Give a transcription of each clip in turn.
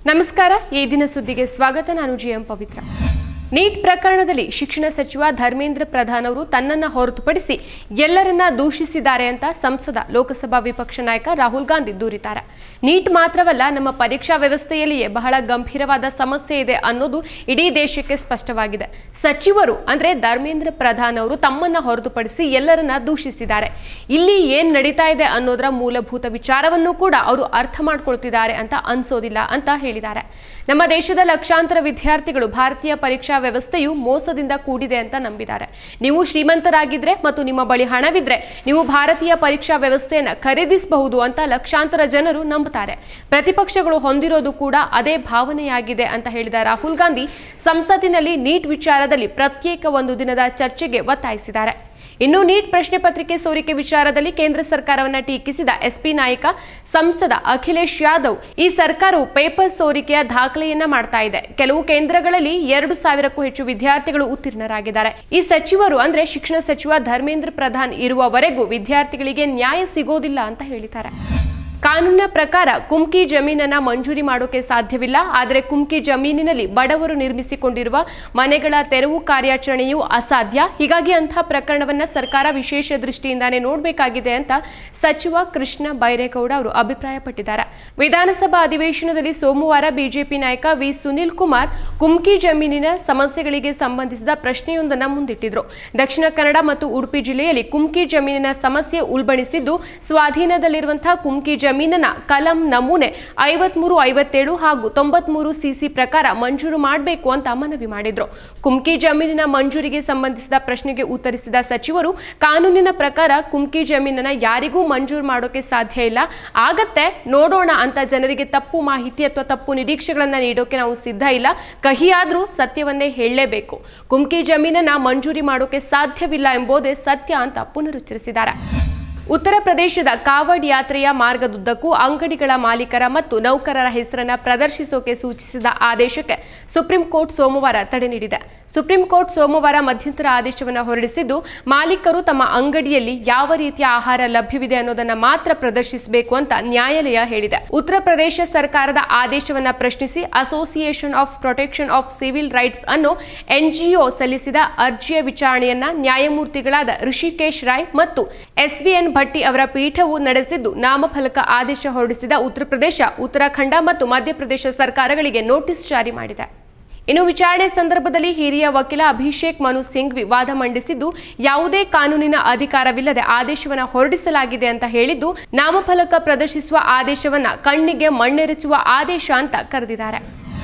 ನಮಸ್ಕಾರ ಈ ದಿನ ಸುದ್ದಿಗೆ ಸ್ವಾಗತ ನಾನು ಜಿಎಂ ಪವಿತ್ರ ನೀಟ್ ಪ್ರಕರಣದಲ್ಲಿ ಶಿಕ್ಷಣ ಸಚಿವ ಧರ್ಮೇಂದ್ರ ಪ್ರಧಾನ್ ಅವರು ತನ್ನನ್ನು ಹೊರತುಪಡಿಸಿ ಎಲ್ಲರನ್ನ ದೂಷಿಸಿದ್ದಾರೆ ಅಂತ ಸಂಸದ ಲೋಕಸಭಾ ವಿಪಕ್ಷ ನಾಯಕ ರಾಹುಲ್ ಗಾಂಧಿ ದೂರಿದ್ದಾರೆ ನೀಟ್ ಮಾತ್ರವಲ್ಲ ನಮ್ಮ ಪರೀಕ್ಷಾ ವ್ಯವಸ್ಥೆಯಲ್ಲಿಯೇ ಬಹಳ ಗಂಭೀರವಾದ ಸಮಸ್ಯೆ ಇದೆ ಅನ್ನೋದು ಇಡೀ ದೇಶಕ್ಕೆ ಸ್ಪಷ್ಟವಾಗಿದೆ ಸಚಿವರು ಅಂದ್ರೆ ಧರ್ಮೇಂದ್ರ ಪ್ರಧಾನ್ ಅವರು ತಮ್ಮನ್ನ ಹೊರತುಪಡಿಸಿ ಎಲ್ಲರನ್ನ ದೂಷಿಸಿದ್ದಾರೆ ಇಲ್ಲಿ ಏನು ನಡೀತಾ ಇದೆ ಅನ್ನೋದರ ಮೂಲಭೂತ ವಿಚಾರವನ್ನು ಕೂಡ ಅವರು ಅರ್ಥ ಮಾಡ್ಕೊಳ್ತಿದ್ದಾರೆ ಅಂತ ಅನ್ಸೋದಿಲ್ಲ ಅಂತ ಹೇಳಿದ್ದಾರೆ ನಮ್ಮ ದೇಶದ ಲಕ್ಷಾಂತರ ವಿದ್ಯಾರ್ಥಿಗಳು ಭಾರತೀಯ ಪರೀಕ್ಷಾ ವ್ಯವಸ್ಥೆಯು ಮೋಸದಿಂದ ಕೂಡಿದೆ ಅಂತ ನಂಬಿದ್ದಾರೆ ನೀವು ಶ್ರೀಮಂತರಾಗಿದ್ರೆ ಮತ್ತು ನಿಮ್ಮ ಬಳಿ ಹಣವಿದ್ರೆ ನೀವು ಭಾರತೀಯ ಪರೀಕ್ಷಾ ವ್ಯವಸ್ಥೆಯನ್ನು ಖರೀದಿಸಬಹುದು ಅಂತ ಲಕ್ಷಾಂತರ ಜನರು ನಂಬುತ್ತಾರೆ ಪ್ರತಿಪಕ್ಷಗಳು ಹೊಂದಿರೋದು ಕೂಡ ಅದೇ ಭಾವನೆಯಾಗಿದೆ ಅಂತ ಹೇಳಿದ ರಾಹುಲ್ ಗಾಂಧಿ ಸಂಸತ್ತಿನಲ್ಲಿ ನೀಟ್ ವಿಚಾರದಲ್ಲಿ ಪ್ರತ್ಯೇಕ ಒಂದು ದಿನದ ಚರ್ಚೆಗೆ ಒತ್ತಾಯಿಸಿದ್ದಾರೆ ಇನ್ನು ನೀಟ್ ಪ್ರಶ್ನೆ ಪತ್ರಿಕೆ ಸೋರಿಕೆ ವಿಚಾರದಲ್ಲಿ ಕೇಂದ್ರ ಸರ್ಕಾರವನ್ನು ಟೀಕಿಸಿದ ಎಸ್ಪಿ ನಾಯಕ ಸಂಸದ ಅಖಿಲೇಶ್ ಯಾದವ್ ಈ ಸರ್ಕಾರವು ಪೇಪರ್ ಸೋರಿಕೆಯ ದಾಖಲೆಯನ್ನ ಮಾಡ್ತಾ ಇದೆ ಕೆಲವು ಕೇಂದ್ರಗಳಲ್ಲಿ 2,000ಕ್ಕೂ ಹೆಚ್ಚು ವಿದ್ಯಾರ್ಥಿಗಳು ಉತ್ತೀರ್ಣರಾಗಿದ್ದಾರೆ ಈ ಸಚಿವರು ಅಂದ್ರೆ ಶಿಕ್ಷಣ ಸಚಿವ ಧರ್ಮೇಂದ್ರ ಪ್ರಧಾನ್ ಇರುವವರೆಗೂ ವಿದ್ಯಾರ್ಥಿಗಳಿಗೆ ನ್ಯಾಯ ಸಿಗೋದಿಲ್ಲ ಅಂತ ಹೇಳಿದ್ದಾರೆ ಕಾನೂನಿನ ಪ್ರಕಾರ ಕುಮ್ಕಿ ಜಮೀನನ್ನ ಮಂಜೂರಿ ಮಾಡೋಕೆ ಸಾಧ್ಯವಿಲ್ಲ ಆದರೆ ಕುಮ್ಕಿ ಜಮೀನಿನಲ್ಲಿ ಬಡವರು ನಿರ್ಮಿಸಿಕೊಂಡಿರುವ ಮನೆಗಳ ತೆರವು ಕಾರ್ಯಾಚರಣೆಯು ಅಸಾಧ್ಯ ಹೀಗಾಗಿ ಅಂತಹ ಪ್ರಕರಣವನ್ನ ಸರ್ಕಾರ ವಿಶೇಷ ದೃಷ್ಟಿಯಿಂದಾನೇ ನೋಡಬೇಕಾಗಿದೆ ಅಂತ ಸಚಿವ ಕೃಷ್ಣ ಬೈರೇಗೌಡ ಅವರು ಅಭಿಪ್ರಾಯಪಟ್ಟಿದ್ದಾರೆ ವಿಧಾನಸಭಾ ಅಧಿವೇಶನದಲ್ಲಿ ಸೋಮವಾರ ಬಿಜೆಪಿ ನಾಯಕ ವಿ ಸುನಿಲ್ ಕುಮಾರ್ ಕುಮ್ಕಿ ಜಮೀನಿನ ಸಮಸ್ಯೆಗಳಿಗೆ ಸಂಬಂಧಿಸಿದ ಪ್ರಶ್ನೆಯೊಂದನ್ನು ಮುಂದಿಟ್ಟಿದ್ರು ದಕ್ಷಿಣ ಕನ್ನಡ ಮತ್ತು ಉಡುಪಿ ಜಿಲ್ಲೆಯಲ್ಲಿ ಕುಮ್ಕಿ ಜಮೀನಿನ ಸಮಸ್ಯೆ ಉಲ್ಬಣಿಸಿದ್ದು ಸ್ವಾಧೀನದಲ್ಲಿರುವಂತಹ ಕುಮ್ಕಿ ಜಮೀನನ್ನ ಕಲಂ ನಮೂನೆ 53, 57 ಹಾಗೂ 93 ಸಿಸಿ ಪ್ರಕಾರ ಮಂಜೂರು ಮಾಡಬೇಕು ಅಂತ ಮನವಿ ಮಾಡಿದ್ರು ಕುಮ್ಕಿ ಜಮೀನಿನ ಮಂಜೂರಿಗೆ ಸಂಬಂಧಿಸಿದ ಪ್ರಶ್ನೆಗೆ ಉತ್ತರಿಸಿದ ಸಚಿವರು ಕಾನೂನಿನ ಪ್ರಕಾರ ಕುಮ್ಕಿ ಜಮೀನನ್ನ ಯಾರಿಗೂ ಮಂಜೂರು ಮಾಡೋಕೆ ಸಾಧ್ಯ ಇಲ್ಲ ಆಗತ್ತೆ ನೋಡೋಣ ಅಂತ ಜನರಿಗೆ ತಪ್ಪು ಮಾಹಿತಿ ಅಥವಾ ತಪ್ಪು ನಿರೀಕ್ಷೆಗಳನ್ನ ನೀಡೋಕೆ ನಾವು ಸಿದ್ಧ ಇಲ್ಲ ಕಹಿಯಾದ್ರೂ ಸತ್ಯವನ್ನೇ ಹೇಳಲೇಬೇಕು ಕುಮ್ಕಿ ಜಮೀನನ್ನ ಮಂಜೂರಿ ಮಾಡೋಕೆ ಸಾಧ್ಯವಿಲ್ಲ ಎಂಬುದೇ ಸತ್ಯ ಅಂತ ಪುನರುಚ್ಚರಿಸಿದ್ದಾರೆ ಉತ್ತರ ಪ್ರದೇಶದ ಕಾವಡ್ ಯಾತ್ರೆಯ ಮಾರ್ಗದುದ್ದಕ್ಕೂ ಅಂಗಡಿಗಳ ಮಾಲೀಕರ ಮತ್ತು ನೌಕರರ ಹೆಸರನ್ನು ಪ್ರದರ್ಶಿಸೋಕೆ ಸೂಚಿಸಿದ ಆದೇಶಕ್ಕೆ ಸುಪ್ರೀಂ ಕೋರ್ಟ್ ಸೋಮವಾರ ತಡೆ ನೀಡಿದೆ ಸುಪ್ರೀಂ ಕೋರ್ಟ್ ಸೋಮವಾರ ಮಧ್ಯಂತರ ಆದೇಶವನ್ನು ಹೊರಡಿಸಿದ್ದು ಮಾಲೀಕರು ತಮ್ಮ ಅಂಗಡಿಯಲ್ಲಿ ಯಾವ ರೀತಿಯ ಆಹಾರ ಲಭ್ಯವಿದೆ ಅನ್ನೋದನ್ನ ಮಾತ್ರ ಪ್ರದರ್ಶಿಸಬೇಕು ಅಂತ ನ್ಯಾಯಾಲಯ ಹೇಳಿದೆ ಉತ್ತರ ಪ್ರದೇಶ ಸರ್ಕಾರದ ಆದೇಶವನ್ನ ಪ್ರಶ್ನಿಸಿ association of protection of civil rights ಅನ್ನೋ ಎನ್ಜಿಒ ಸಲ್ಲಿಸಿದ ಅರ್ಜಿಯ ವಿಚಾರಣೆಯನ್ನ ನ್ಯಾಯಮೂರ್ತಿಗಳಾದ ಋಷಿಕೇಶ್ ರಾಯ್ ಮತ್ತು ಎಸ್ವಿಎನ್ ಭಟ್ಟಿ ಅವರ ಪೀಠವು ನಡೆಸಿದ್ದು ನಾಮಫಲಕ ಆದೇಶ ಹೊರಡಿಸಿದ ಉತ್ತರ ಪ್ರದೇಶ ಉತ್ತರಾಖಂಡ ಮತ್ತು ಮಧ್ಯಪ್ರದೇಶ ಸರ್ಕಾರಗಳಿಗೆ ನೋಟಿಸ್ ಜಾರಿ ಮಾಡಿದೆ ಇನ್ನು ವಿಚಾರಣೆ ಸಂದರ್ಭದಲ್ಲಿ ಹಿರಿಯ ವಕೀಲ ಅಭಿಷೇಕ್ ಮನು ಸಿಂಘ್ವಿ ವಾದ ಮಂಡಿಸಿದ್ದು ಯಾವುದೇ ಕಾನೂನಿನ ಅಧಿಕಾರವಿಲ್ಲದೆ ಆದೇಶವನ್ನು ಹೊರಡಿಸಲಾಗಿದೆ ಅಂತ ಹೇಳಿದ್ದು ನಾಮಫಲಕ ಪ್ರದರ್ಶಿಸುವ ಆದೇಶವನ್ನ ಕಣ್ಣಿಗೆ ಮಣ್ಣೆರಚುವ ಆದೇಶ ಅಂತ ಕರೆದಿದ್ದಾರೆ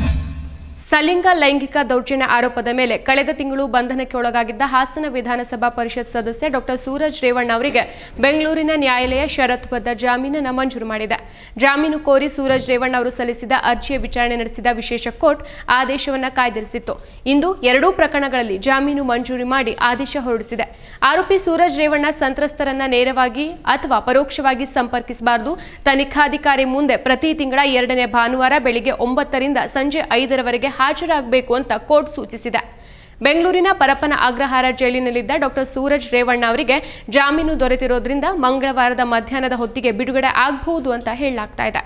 ಸಲಿಂಗ ಲೈಂಗಿಕ ದೌರ್ಜನ್ಯ ಆರೋಪದ ಮೇಲೆ ಕಳೆದ ತಿಂಗಳು ಬಂಧನಕ್ಕೆ ಒಳಗಾಗಿದ್ದ ಹಾಸನ ವಿಧಾನಸಭಾ ಪರಿಷತ್ ಸದಸ್ಯ ಡಾಕ್ಟರ್ ಸೂರಜ್ ರೇವಣ್ಣ ಅವರಿಗೆ ಬೆಂಗಳೂರಿನ ನ್ಯಾಯಾಲಯ ಷರತ್ತುಬದ್ಧ ಜಾಮೀನನ್ನು ಮಂಜೂರು ಮಾಡಿದೆ ಜಾಮೀನು ಕೋರಿ ಸೂರಜ್ ರೇವಣ್ಣ ಅವರು ಸಲ್ಲಿಸಿದ ಅರ್ಜಿಯ ವಿಚಾರಣೆ ನಡೆಸಿದ ವಿಶೇಷ ಕೋರ್ಟ್ ಆದೇಶವನ್ನು ಕಾಯ್ದಿರಿಸಿತ್ತು ಇಂದು ಎರಡೂ ಪ್ರಕರಣಗಳಲ್ಲಿ ಜಾಮೀನು ಮಂಜೂರು ಮಾಡಿ ಆದೇಶ ಹೊರಡಿಸಿದೆ ಆರೋಪಿ ಸೂರಜ್ ರೇವಣ್ಣ ಸಂತ್ರಸ್ತರನ್ನ ನೇರವಾಗಿ ಅಥವಾ ಪರೋಕ್ಷವಾಗಿ ಸಂಪರ್ಕಿಸಬಾರದು ತನಿಖಾಧಿಕಾರಿ ಮುಂದೆ ಪ್ರತಿ ತಿಂಗಳ 2ನೇ ಭಾನುವಾರ ಬೆಳಿಗ್ಗೆ 9ರಿಂದ ಸಂಜೆ 5ರವರೆಗೆ ಹಾಜರಾಗಬೇಕು ಅಂತ ಕೋರ್ಟ್ ಸೂಚಿಸಿದೆ ಬೆಂಗಳೂರಿನ ಪರಪ್ಪನ ಅಗ್ರಹಾರ ಜೈಲಿನಲ್ಲಿದ್ದ ಡಾಕ್ಟರ್ ಸೂರಜ್ ರೇವಣ್ಣ ಅವರಿಗೆ ಜಾಮೀನು ದೊರೆತಿರೋದ್ರಿಂದ ಮಂಗಳವಾರದ ಮಧ್ಯಾಹ್ನದ ಹೊತ್ತಿಗೆ ಬಿಡುಗಡೆ ಆಗಬಹುದು ಅಂತ ಹೇಳಲಾಗ್ತಾ ಇದೆ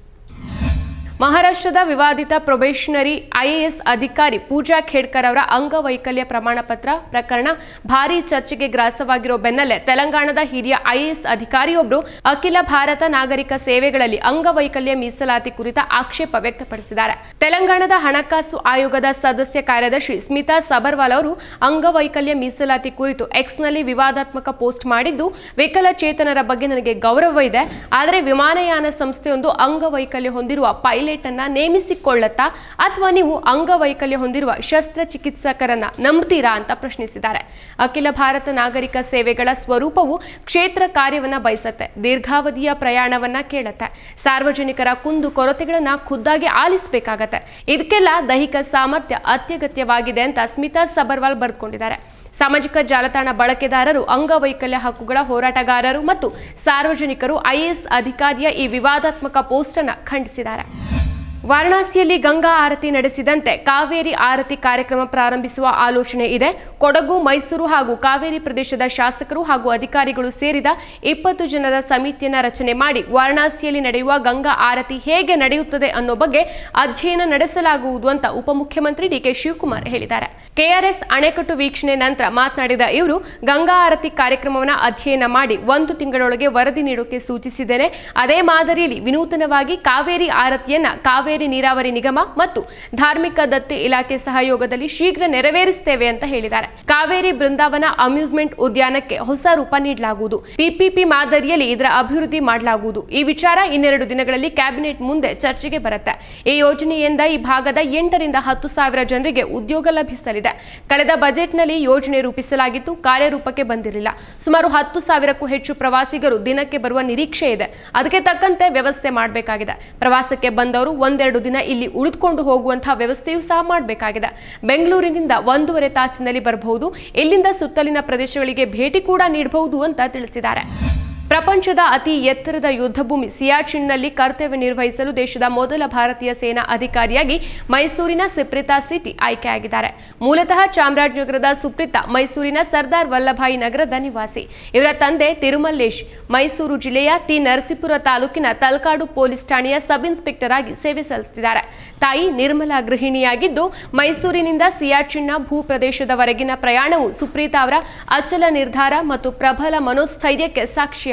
ಮಹಾರಾಷ್ಟ್ರದ ವಿವಾದಿತ ಪ್ರೊಬೇಷನರಿ ಐಎಎಸ್ ಅಧಿಕಾರಿ ಪೂಜಾ ಖೇಡ್ಕರ್ ಅವರ ಅಂಗವೈಕಲ್ಯ ಪ್ರಮಾಣ ಪತ್ರ ಪ್ರಕರಣ ಭಾರೀ ಚರ್ಚೆಗೆ ಗ್ರಾಸವಾಗಿರೋ ಬೆನ್ನಲ್ಲೇ ತೆಲಂಗಾಣದ ಹಿರಿಯ ಐಎಎಸ್ ಅಧಿಕಾರಿಯೊಬ್ಬರು ಅಖಿಲ ಭಾರತ ನಾಗರಿಕ ಸೇವೆಗಳಲ್ಲಿ ಅಂಗವೈಕಲ್ಯ ಮೀಸಲಾತಿ ಕುರಿತ ಆಕ್ಷೇಪ ವ್ಯಕ್ತಪಡಿಸಿದ್ದಾರೆ ತೆಲಂಗಾಣದ ಹಣಕಾಸು ಆಯೋಗದ ಸದಸ್ಯ ಕಾರ್ಯದರ್ಶಿ ಸ್ಮಿತಾ ಸಬರ್ವಾಲ್ ಅವರು ಅಂಗವೈಕಲ್ಯ ಮೀಸಲಾತಿ ಕುರಿತು ಎಕ್ಸ್ನಲ್ಲಿ ವಿವಾದಾತ್ಮಕ ಪೋಸ್ಟ್ ಮಾಡಿದ್ದು ವಿಕಲಚೇತನರ ಬಗ್ಗೆ ನನಗೆ ಗೌರವ ಇದೆ ಆದರೆ ವಿಮಾನಯಾನ ಸಂಸ್ಥೆಯೊಂದು ಅಂಗವೈಕಲ್ಯ ಹೊಂದಿರುವ ಪೈಲಟ್ ಅನ್ನ ನೇಮಿಸಿಕೊಳ್ಳುತ್ತಾ ಅಥವಾ ನೀವು ಅಂಗವೈಕಲ್ಯ ಹೊಂದಿರುವ ಶಸ್ತ್ರಚಿಕಿತ್ಸಕರನ್ನ ನಂಬ್ತೀರಾ ಅಂತ ಪ್ರಶ್ನಿಸಿದ್ದಾರೆ ಅಖಿಲ ಭಾರತ ನಾಗರಿಕ ಸೇವೆಗಳ ಸ್ವರೂಪವು ಕ್ಷೇತ್ರ ಕಾರ್ಯವನ್ನ ಬಯಸುತ್ತೆ ದೀರ್ಘಾವಧಿಯ ಪ್ರಯಾಣವನ್ನ ಕೇಳುತ್ತೆ ಸಾರ್ವಜನಿಕರ ಕುಂದು ಕೊರತೆಗಳನ್ನ ಖುದ್ದಾಗಿ ಆಲಿಸಬೇಕಾಗತ್ತೆ ಇದಕ್ಕೆಲ್ಲ ದೈಹಿಕ ಸಾಮರ್ಥ್ಯ ಅತ್ಯಗತ್ಯವಾಗಿದೆ ಅಂತ ಸ್ಮಿತಾ ಸಬರ್ವಾಲ್ ಬರ್ಕೊಂಡಿದ್ದಾರೆ ಸಾಮಾಜಿಕ ಜಾಲತಾಣ ಬಳಕೆದಾರರು ಅಂಗವೈಕಲ್ಯ ಹಕ್ಕುಗಳ ಹೋರಾಟಗಾರರು ಮತ್ತು ಸಾರ್ವಜನಿಕರು ಐಎಎಸ್ ಅಧಿಕಾರಿಯ ಈ ವಿವಾದಾತ್ಮಕ ಪೋಸ್ಟ್ ಅನ್ನು ಖಂಡಿಸಿದ್ದಾರೆ ವಾರಣಾಸಿಯಲ್ಲಿ ಗಂಗಾ ಆರತಿ ನಡೆಸಿದಂತೆ ಕಾವೇರಿ ಆರತಿ ಕಾರ್ಯಕ್ರಮ ಪ್ರಾರಂಭಿಸುವ ಆಲೋಚನೆ ಇದೆ. ಕೊಡಗು, ಮೈಸೂರು ಹಾಗೂ ಕಾವೇರಿ ಪ್ರದೇಶದ ಶಾಸಕರು ಹಾಗೂ ಅಧಿಕಾರಿಗಳು ಸೇರಿದ 20 ಜನರ ಸಮಿತಿಯನ್ನ ರಚನೆ ಮಾಡಿ ವಾರಣಾಸಿಯಲ್ಲಿ ನಡೆಯುವ ಗಂಗಾ ಆರತಿ ಹೇಗೆ ನಡೆಯುತ್ತದೆ ಅನ್ನೋ ಬಗ್ಗೆ ಅಧ್ಯಯನ ನಡೆಸಲಾಗುವುದು ಅಂತ ಉಪಮುಖ್ಯಮಂತ್ರಿ ಡಿಕೆ ಶಿವಕುಮಾರ್ ಹೇಳಿದ್ದಾರೆ. ಕೆಆರ್ಎಸ್ ಅಣೆಕಟ್ಟು ವೀಕ್ಷಣೆ ನಂತರ ಮಾತನಾಡಿದ ಇವರು, ಗಂಗಾ ಆರತಿ ಕಾರ್ಯಕ್ರಮವನ್ನು ಅಧ್ಯಯನ ಮಾಡಿ 1 ತಿಂಗಳೊಳಗೆ ವರದಿ ನೀಡೋಕೆ ಸೂಚಿಸಿದ್ದೇನೆ. ಅದೇ ಮಾದರಿಯಲ್ಲಿ ವಿನೂತನವಾಗಿ ಕಾವೇರಿ ಆರತಿಯನ್ನ ಕಾವೇರಿ ನೀರಾವರಿ ನಿಗಮ ಮತ್ತು ಧಾರ್ಮಿಕ ದತ್ತಿ ಇಲಾಖೆ ಸಹಯೋಗದಲ್ಲಿ ಶೀಘ್ರ ನೆರವೇರಿಸುತ್ತೇವೆ ಅಂತ ಹೇಳಿದ್ದಾರೆ. ಕಾವೇರಿ ಬೃಂದಾವನ ಅಮ್ಯೂಸ್ಮೆಂಟ್ ಉದ್ಯಾನಕ್ಕೆ ಹೊಸ ರೂಪ ನೀಡಲಾಗುವುದು. ಪಿಪಿಪಿ ಮಾದರಿಯಲ್ಲಿ ಇದರ ಅಭಿವೃದ್ಧಿ ಮಾಡಲಾಗುವುದು. ಈ ವಿಚಾರ 2 ದಿನಗಳಲ್ಲಿ ಕ್ಯಾಬಿನೆಟ್ ಮುಂದೆ ಚರ್ಚೆಗೆ ಬರುತ್ತೆ. ಈ ಯೋಜನೆಯಿಂದ ಈ ಭಾಗದ 8 ರಿಂದ 10 ಸಾವಿರ ಜನರಿಗೆ ಉದ್ಯೋಗ ಲಭಿಸಲಿದೆ. ಕಳೆದ ಬಜೆಟ್ನಲ್ಲಿ ಯೋಜನೆ ರೂಪಿಸಲಾಗಿತ್ತು, ಕಾರ್ಯರೂಪಕ್ಕೆ ಬಂದಿರಲಿಲ್ಲ. ಸುಮಾರು 10 ಸಾವಿರಕ್ಕೂ ಹೆಚ್ಚು ಪ್ರವಾಸಿಗರು ದಿನಕ್ಕೆ ಬರುವ ನಿರೀಕ್ಷೆ ಇದೆ. ಅದಕ್ಕೆ ತಕ್ಕಂತೆ ವ್ಯವಸ್ಥೆ ಮಾಡಬೇಕಾಗಿದೆ. ಪ್ರವಾಸಕ್ಕೆ ಬಂದವರು 1-2 ದಿನ ಇಲ್ಲಿ ಉಳಿದುಕೊಂಡು ಹೋಗುವಂತಹ ವ್ಯವಸ್ಥೆಯೂ ಸಹ ಮಾಡಬೇಕಾಗಿದೆ. ಬೆಂಗಳೂರಿನಿಂದ 1.5 ತಾಸಿನಲ್ಲಿ ಬರಬಹುದು. ಇಲ್ಲಿಂದ ಸುತ್ತಲಿನ ಪ್ರದೇಶಗಳಿಗೆ ಭೇಟಿ ಕೂಡ ನೀಡಬಹುದು ಅಂತ ತಿಳಿಸಿದ್ದಾರೆ. ಪ್ರಪಂಚದ ಅತಿ ಎತ್ತರದ ಯುದ್ಧಭೂಮಿ ಸಿಯಾಚಿನ್ನಲ್ಲಿ ಕರ್ತವ್ಯ ನಿರ್ವಹಿಸಲು ದೇಶದ ಮೊದಲ ಭಾರತೀಯ ಸೇನಾ ಅಧಿಕಾರಿಯಾಗಿ ಮೈಸೂರಿನ ಸುಪ್ರೀತಾ ಸಿಟಿ ಆಯ್ಕೆಯಾಗಿದ್ದಾರೆ. ಮೂಲತಃ ಚಾಮರಾಜನಗರದ ಸುಪ್ರೀತಾ ಮೈಸೂರಿನ ಸರ್ದಾರ್ ವಲ್ಲಭಾಯಿ ನಗರದ ನಿವಾಸಿ. ಇವರ ತಂದೆ ತಿರುಮಲ್ಲೇಶ್ ಮೈಸೂರು ಜಿಲ್ಲೆಯ ತಿ ನರಸೀಪುರ ತಾಲೂಕಿನ ತಲಕಾಡು ಪೊಲೀಸ್ ಠಾಣೆಯ ಸಬ್ ಇನ್ಸ್ಪೆಕ್ಟರ್ ಆಗಿ ಸೇವೆ ಸಲ್ಲಿಸುತ್ತಿದ್ದಾರೆ. ತಾಯಿ ನಿರ್ಮಲಾ ಗೃಹಿಣಿಯಾಗಿದ್ದು, ಮೈಸೂರಿನಿಂದ ಸಿಯಾಚಿನ್ನ ಭೂ ಪ್ರದೇಶದವರೆಗಿನ ಪ್ರಯಾಣವು ಸುಪ್ರೀತಾ ಅವರ ಅಚಲ ನಿರ್ಧಾರ ಮತ್ತು ಪ್ರಬಲ ಮನೋಸ್ಥೈರ್ಯಕ್ಕೆ ಸಾಕ್ಷಿಯಾಗಿದೆ.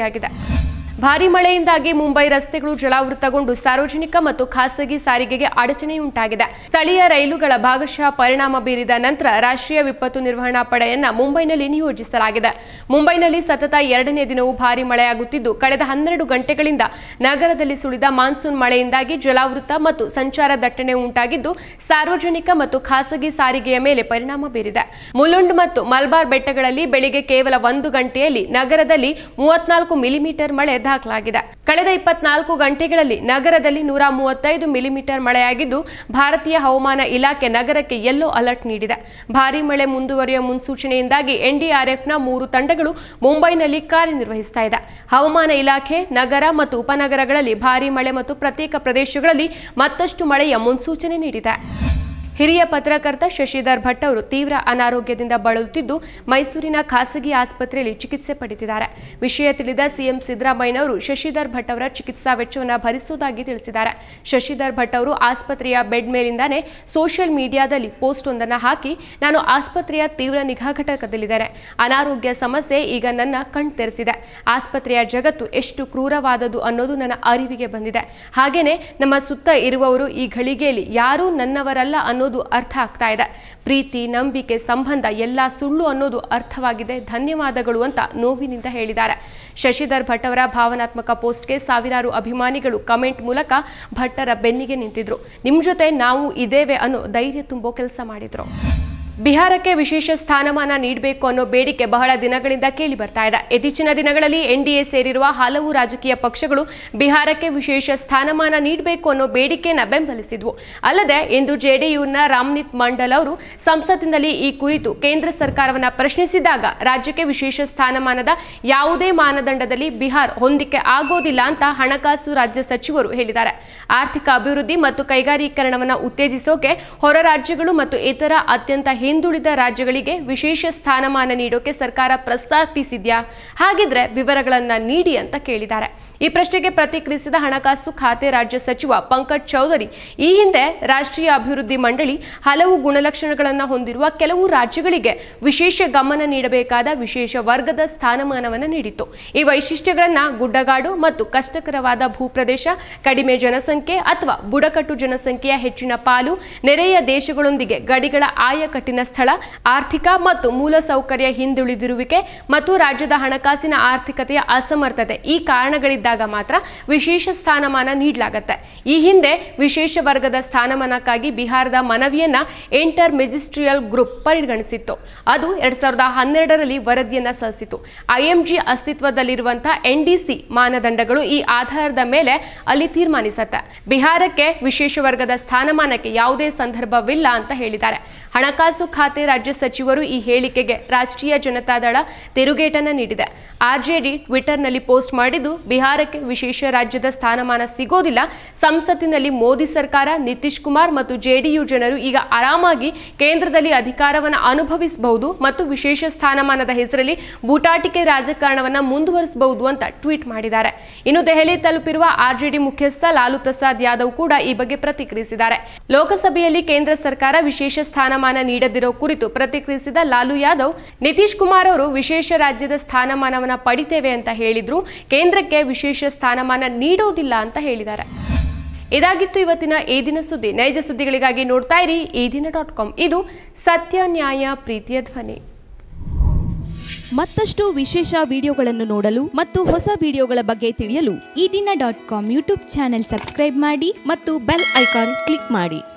ಭಾರೀ ಮಳೆಯಿಂದಾಗಿ ಮುಂಬೈ ರಸ್ತೆಗಳು ಜಲಾವೃತಗೊಂಡು ಸಾರ್ವಜನಿಕ ಮತ್ತು ಖಾಸಗಿ ಸಾರಿಗೆಗೆ ಅಡಚಣೆಯುಂಟಾಗಿದೆ. ಸ್ಥಳೀಯ ರೈಲುಗಳ ಭಾಗಶಃ ಪರಿಣಾಮ ಬೀರಿದ ನಂತರ ರಾಷ್ಟ್ರೀಯ ವಿಪತ್ತು ನಿರ್ವಹಣಾ ಪಡೆಯನ್ನ ಮುಂಬೈನಲ್ಲಿ ನಿಯೋಜಿಸಲಾಗಿದೆ. ಮುಂಬೈನಲ್ಲಿ ಸತತ 2ನೇ ದಿನವೂ ಭಾರೀ ಮಳೆಯಾಗುತ್ತಿದ್ದು, ಕಳೆದ 12 ಗಂಟೆಗಳಿಂದ ನಗರದಲ್ಲಿ ಸುಳಿದ ಮಾನ್ಸೂನ್ ಮಳೆಯಿಂದಾಗಿ ಜಲಾವೃತ ಮತ್ತು ಸಂಚಾರ ದಟ್ಟಣೆ ಉಂಟಾಗಿದ್ದು, ಸಾರ್ವಜನಿಕ ಮತ್ತು ಖಾಸಗಿ ಸಾರಿಗೆಯ ಮೇಲೆ ಪರಿಣಾಮ ಬೀರಿದೆ. ಮುಲುಂಡ್ ಮತ್ತು ಮಲ್ಬಾರ್ ಬೆಟ್ಟಗಳಲ್ಲಿ ಬೆಳಿಗ್ಗೆ ಕೇವಲ 1 ಗಂಟೆಯಲ್ಲಿ ನಗರದಲ್ಲಿ 34 ಮಿಲಿಮೀಟರ್ ಮಳೆ ದಾಖಲಾಗಿದೆ. ಕಳೆದ 24 ಗಂಟೆಗಳಲ್ಲಿ ನಗರದಲ್ಲಿ 135 ಮಿಲಿಮೀಟರ್ ಮಳೆಯಾಗಿದ್ದು, ಭಾರತೀಯ ಹವಾಮಾನ ಇಲಾಖೆ ನಗರಕ್ಕೆ ಯೆಲ್ಲೋ ಅಲರ್ಟ್ ನೀಡಿದೆ. ಭಾರೀ ಮಳೆ ಮುಂದುವರಿಯುವ ಮುನ್ಸೂಚನೆಯಿಂದಾಗಿ ಎನ್ಡಿಆರ್ಎಫ್ನ 3 ತಂಡಗಳು ಮುಂಬೈನಲ್ಲಿ ಕಾರ್ಯನಿರ್ವಹಿಸುತ್ತಾ ಇದೆ. ಹವಾಮಾನ ಇಲಾಖೆ ನಗರ ಮತ್ತು ಉಪನಗರಗಳಲ್ಲಿ ಭಾರೀ ಮಳೆ ಮತ್ತು ಪ್ರತ್ಯೇಕ ಪ್ರದೇಶಗಳಲ್ಲಿ ಮತ್ತಷ್ಟು ಮಳೆಯ ಮುನ್ಸೂಚನೆ ನೀಡಿದೆ. ಹಿರಿಯ ಪತ್ರಕರ್ತ ಶಶಿಧರ್ ಭಟ್ ಅವರು ತೀವ್ರ ಅನಾರೋಗ್ಯದಿಂದ ಬಳಲುತ್ತಿದ್ದು, ಮೈಸೂರಿನ ಖಾಸಗಿ ಆಸ್ಪತ್ರೆಯಲ್ಲಿ ಚಿಕಿತ್ಸೆ ಪಡೆದಿದ್ದಾರೆ. ವಿಷಯ ತಿಳಿದ ಸಿಎಂ ಸಿದ್ದರಾಮಯ್ಯನವರು ಶಶಿಧರ್ ಭಟ್ ಅವರ ಚಿಕಿತ್ಸಾ ವೆಚ್ಚವನ್ನು ಭರಿಸುವುದಾಗಿ ತಿಳಿಸಿದ್ದಾರೆ. ಶಶಿಧರ್ ಭಟ್ ಅವರು ಆಸ್ಪತ್ರೆಯ ಬೆಡ್ ಮೇಲಿಂದಾನೇ ಸೋಷಿಯಲ್ ಮೀಡಿಯಾದಲ್ಲಿ ಪೋಸ್ಟ್ ಒಂದನ್ನು ಹಾಕಿ, ನಾನು ಆಸ್ಪತ್ರೆಯ ತೀವ್ರ ನಿಗಾ ಘಟಕದಲ್ಲಿದ್ದೇನೆ. ಅನಾರೋಗ್ಯ ಸಮಸ್ಯೆ ಈಗ ನನ್ನ ಕಣ್ ತೆರೆಸಿದೆ. ಆಸ್ಪತ್ರೆಯ ಜಗತ್ತು ಎಷ್ಟು ಕ್ರೂರವಾದದ್ದು ಅನ್ನೋದು ನನ್ನ ಅರಿವಿಗೆ ಬಂದಿದೆ. ಹಾಗೇನೆ ನಮ್ಮ ಸುತ್ತ ಇರುವವರು ಈ ಘಳಿಗೆಯಲ್ಲಿ ಯಾರೂ ನನ್ನವರಲ್ಲ ಅನ್ನೋದು ಅರ್ಥ ಆಗ್ತಾ ಇದೆ. ಪ್ರೀತಿ, ನಂಬಿಕೆ, ಸಂಬಂಧ ಎಲ್ಲ ಸುಳ್ಳು ಅನ್ನೋದು ಅರ್ಥವಾಗಿದೆ. ಧನ್ಯವಾದಗಳು ಅಂತ ನೋವಿನಿಂದ ಹೇಳಿದ್ದಾರೆ. ಶಶಿಧರ್ ಭಟ್ ಅವರ ಭಾವನಾತ್ಮಕ ಪೋಸ್ಟ್ಗೆ ಸಾವಿರಾರು ಅಭಿಮಾನಿಗಳು ಕಮೆಂಟ್ ಮೂಲಕ ಭಟ್ಟರ ಬೆನ್ನಿಗೆ ನಿಂತಿದ್ರು. ನಿಮ್ಮ ಜೊತೆ ನಾವು ಇದ್ದೇವೆ ಅನ್ನೋ ಧೈರ್ಯ ತುಂಬೋ ಕೆಲಸ ಮಾಡಿದ್ರು. ಬಿಹಾರಕ್ಕೆ ವಿಶೇಷ ಸ್ಥಾನಮಾನ ನೀಡಬೇಕು ಅನ್ನೋ ಬೇಡಿಕೆ ಬಹಳ ದಿನಗಳಿಂದ ಕೇಳಿ ಬರ್ತಾ ಇದೆ. ಇತ್ತೀಚಿನ ದಿನಗಳಲ್ಲಿ ಎನ್ಡಿಎ ಸೇರಿರುವ ಹಲವು ರಾಜಕೀಯ ಪಕ್ಷಗಳು ಬಿಹಾರಕ್ಕೆ ವಿಶೇಷ ಸ್ಥಾನಮಾನ ನೀಡಬೇಕು ಅನ್ನೋ ಬೇಡಿಕೆಯನ್ನು ಬೆಂಬಲಿಸಿದ್ವು. ಅಲ್ಲದೆ ಇಂದು ಜೆಡಿಯುನ ರಾಮನಿತ್ ಮಂಡಲ್ ಅವರು ಸಂಸತ್ತಿನಲ್ಲಿ ಈ ಕುರಿತು ಕೇಂದ್ರ ಸರ್ಕಾರವನ್ನು ಪ್ರಶ್ನಿಸಿದಾಗ ರಾಜ್ಯಕ್ಕೆ ವಿಶೇಷ ಸ್ಥಾನಮಾನದ ಯಾವುದೇ ಮಾನದಂಡದಲ್ಲಿ ಬಿಹಾರ ಹೊಂದಿಕೆ ಆಗೋದಿಲ್ಲ ಅಂತ ಹಣಕಾಸು ರಾಜ್ಯ ಸಚಿವರು ಹೇಳಿದ್ದಾರೆ. ಆರ್ಥಿಕ ಅಭಿವೃದ್ಧಿ ಮತ್ತು ಕೈಗಾರೀಕರಣವನ್ನು ಉತ್ತೇಜಿಸೋಕೆ ಹೊರ ರಾಜ್ಯಗಳು ಮತ್ತು ಇತರ ಅತ್ಯಂತ ಹಿಂದುಳಿದ ರಾಜ್ಯಗಳಿಗೆ ವಿಶೇಷ ಸ್ಥಾನಮಾನ ನೀಡೋಕೆ ಸರ್ಕಾರ ಪ್ರಸ್ತಾಪಿಸಿದ್ಯಾ? ಹಾಗಿದ್ರೆ ವಿವರಗಳನ್ನ ನೀಡಿ ಅಂತ ಕೇಳಿದ್ದಾರೆ. ಈ ಪ್ರಶ್ನೆಗೆ ಪ್ರತಿಕ್ರಿಯಿಸಿದ ಹಣಕಾಸು ಖಾತೆ ರಾಜ್ಯ ಸಚಿವ ಪಂಕಜ್ ಚೌಧರಿ, ಈ ಹಿಂದೆ ರಾಷ್ಟ್ರೀಯ ಅಭಿವೃದ್ಧಿ ಮಂಡಳಿ ಹಲವು ಗುಣಲಕ್ಷಣಗಳನ್ನು ಹೊಂದಿರುವ ಕೆಲವು ರಾಜ್ಯಗಳಿಗೆ ವಿಶೇಷ ಗಮನ ನೀಡಬೇಕಾದ ವಿಶೇಷ ವರ್ಗದ ಸ್ಥಾನಮಾನವನ್ನು ನೀಡಿತ್ತು. ಈ ವೈಶಿಷ್ಟ್ಯಗಳನ್ನ ಗುಡ್ಡಗಾಡು ಮತ್ತು ಕಷ್ಟಕರವಾದ ಭೂಪ್ರದೇಶ, ಕಡಿಮೆ ಜನಸಂಖ್ಯೆ ಅಥವಾ ಬುಡಕಟ್ಟು ಜನಸಂಖ್ಯೆಯ ಹೆಚ್ಚಿನ ಪಾಲು, ನೆರೆಯ ದೇಶಗಳೊಂದಿಗೆ ಗಡಿಗಳ ಆಯಕಟ್ಟಿನ ಸ್ಥಳ, ಆರ್ಥಿಕ ಮತ್ತು ಮೂಲಸೌಕರ್ಯ ಹಿಂದುಳಿದಿರುವಿಕೆ ಮತ್ತು ರಾಜ್ಯದ ಹಣಕಾಸಿನ ಆರ್ಥಿಕತೆಯ ಅಸಮರ್ಥತೆ, ಈ ಕಾರಣಗಳಿಂದ ಮಾತ್ರ ವಿಶೇಷ ಸ್ಥಾನಮಾನ ನೀಡಲಾಗುತ್ತೆ. ಈ ಹಿಂದೆ ವಿಶೇಷ ವರ್ಗದ ಸ್ಥಾನಮಾನಕ್ಕಾಗಿ ಬಿಹಾರದ ಮನವಿಯನ್ನ ಇಂಟರ್ ಮೆಜಿಸ್ಟ್ರಿಯಲ್ ಗ್ರೂಪ್ ಪರಿಗಣಿಸಿತ್ತು. ಅದು 2012ರಲ್ಲಿ ವರದಿಯನ್ನ ಸಲ್ಲಿಸಿತು. ಐಎಂಜಿ ಅಸ್ತಿತ್ವದಲ್ಲಿರುವಂತಹ ಎನ್ಡಿಸಿ ಮಾನದಂಡಗಳು ಈ ಆಧಾರದ ಮೇಲೆ ಅಲ್ಲಿ ತೀರ್ಮಾನಿಸುತ್ತೆ. ಬಿಹಾರಕ್ಕೆ ವಿಶೇಷ ವರ್ಗದ ಸ್ಥಾನಮಾನಕ್ಕೆ ಯಾವುದೇ ಸಂದರ್ಭವಿಲ್ಲ ಅಂತ ಹೇಳಿದ್ದಾರೆ. ಹಣಕಾಸು ಖಾತೆ ರಾಜ್ಯ ಸಚಿವರು ಈ ಹೇಳಿಕೆಗೆ ರಾಷ್ಟ್ರೀಯ ಜನತಾದಳ ತಿರುಗೇಟನ್ನ ನೀಡಿದೆ. ಆರ್ಜೆಡಿ ಟ್ವಿಟರ್ನಲ್ಲಿ ಪೋಸ್ಟ್ ಮಾಡಿದ್ದು, ಬಿಹಾರ ಬಿಹಾರಕ್ಕೆ ವಿಶೇಷ ರಾಜ್ಯದ ಸ್ಥಾನಮಾನ ಸಿಗೋದಿಲ್ಲ. ಸಂಸತ್ತಿನಲ್ಲಿ ಮೋದಿ ಸರ್ಕಾರ, ನಿತೀಶ್ ಕುಮಾರ್ ಮತ್ತು ಜೆಡಿಯು ಜನರು ಈಗ ಆರಾಮಾಗಿ ಕೇಂದ್ರದಲ್ಲಿ ಅಧಿಕಾರವನ್ನು ಅನುಭವಿಸಬಹುದು ಮತ್ತು ವಿಶೇಷ ಸ್ಥಾನಮಾನದ ಹೆಸರಲ್ಲಿ ಬೂಟಾಟಿಕೆ ರಾಜಕಾರಣವನ್ನ ಮುಂದುವರಿಸಬಹುದು ಅಂತ ಟ್ವೀಟ್ ಮಾಡಿದ್ದಾರೆ. ಇನ್ನು ದೆಹಲಿ ತಲುಪಿರುವ ಆರ್ಜೆಡಿ ಮುಖ್ಯಸ್ಥ ಲಾಲು ಪ್ರಸಾದ್ ಯಾದವ್ ಕೂಡ ಈ ಬಗ್ಗೆ ಪ್ರತಿಕ್ರಿಯಿಸಿದ್ದಾರೆ. ಲೋಕಸಭೆಯಲ್ಲಿ ಕೇಂದ್ರ ಸರ್ಕಾರ ವಿಶೇಷ ಸ್ಥಾನಮಾನ ನೀಡದಿರೋ ಕುರಿತು ಪ್ರತಿಕ್ರಿಯಿಸಿದ ಲಾಲು ಯಾದವ್, ನಿತೀಶ್ ಕುಮಾರ್ ಅವರು ವಿಶೇಷ ರಾಜ್ಯದ ಸ್ಥಾನಮಾನವನ್ನ ಪಡಿತೇವೆ ಅಂತ ಹೇಳಿದ್ರು, ಕೇಂದ್ರಕ್ಕೆ ವಿಶೇಷ ಸ್ಥಾನಮಾನ ನೀಡೋದಿಲ್ಲ ಅಂತ ಹೇಳಿದ್ದಾರೆ. ಇದಾಗಿತ್ತು ಇವತ್ತಿನ ಈ ದಿನ ಸುದ್ದಿ. ನೈಜ ಸುದ್ದಿಗಳಿಗಾಗಿ ನೋಡ್ತಾ ಇರಿ eDina.com. ಇದು ಸತ್ಯ, ನ್ಯಾಯ, ಪ್ರೀತಿಯ ಧ್ವನಿ. ಮತ್ತಷ್ಟು ವಿಶೇಷ ವಿಡಿಯೋಗಳನ್ನು ನೋಡಲು ಮತ್ತು ಹೊಸ ವಿಡಿಯೋಗಳ ಬಗ್ಗೆ ತಿಳಿಯಲು eDina.com ಯೂಟ್ಯೂಬ್ ಚಾನೆಲ್ ಸಬ್ಸ್ಕ್ರೈಬ್ ಮಾಡಿ ಮತ್ತು ಬೆಲ್ ಐಕಾನ್ ಕ್ಲಿಕ್ ಮಾಡಿ.